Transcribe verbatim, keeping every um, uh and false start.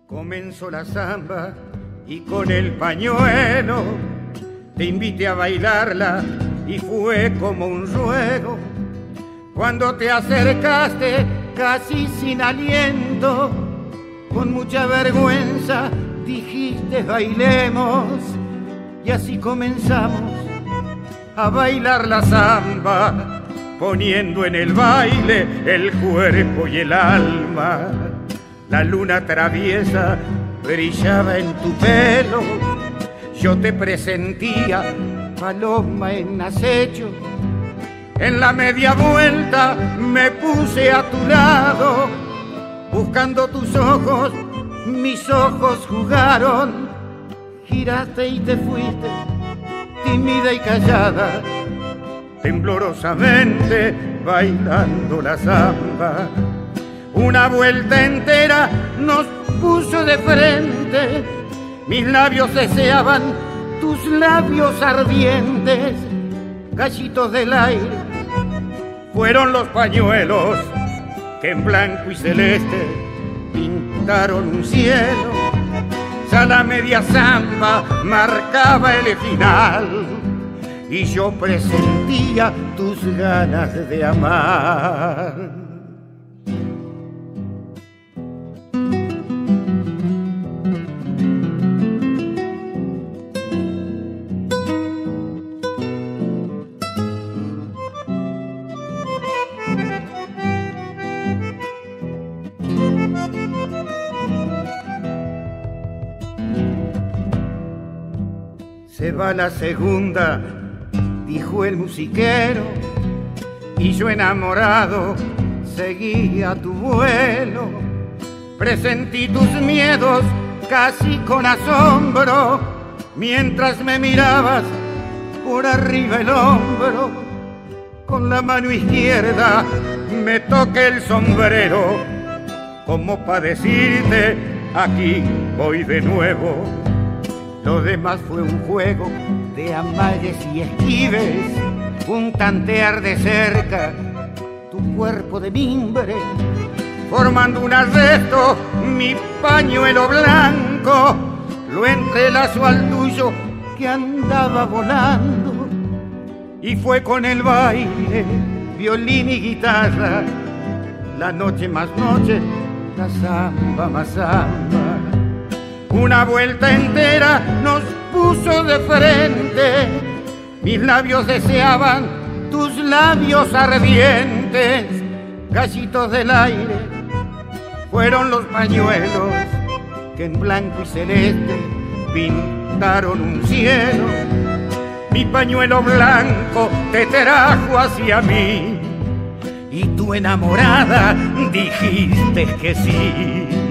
Comenzó la samba y con el pañuelo te invité a bailarla y fue como un ruego. Cuando te acercaste casi sin aliento, con mucha vergüenza dijiste bailemos, y así comenzamos a bailar la samba, poniendo en el baile el cuerpo y el alma. La luna traviesa brillaba en tu pelo, yo te presentía paloma en acecho. En la media vuelta me puse a tu lado, buscando tus ojos, mis ojos jugaron. Giraste y te fuiste, tímida y callada, temblorosamente bailando la samba. Una vuelta entera nos puso de frente, mis labios deseaban tus labios ardientes. Gallitos del aire fueron los pañuelos que en blanco y celeste pintaron un cielo. Ya la media samba marcaba el final y yo presentía tus ganas de amar. Se va la segunda, dijo el musiquero, y yo enamorado seguía tu vuelo. Presentí tus miedos casi con asombro, mientras me mirabas por arriba el hombro. Con la mano izquierda me toqué el sombrero, como para decirte, aquí voy de nuevo. Lo demás fue un juego de amares y esquives, un tantear de cerca tu cuerpo de mimbre, formando un arresto mi pañuelo blanco, lo entrelazo al tuyo que andaba volando. Y fue con el baile, violín y guitarra, la noche más noche, la samba más samba. Una vuelta entera nos puso de frente, mis labios deseaban tus labios ardientes. Gallitos del aire fueron los pañuelos que en blanco y celeste pintaron un cielo. Mi pañuelo blanco te trajo hacia mí y tu enamorada dijiste que sí.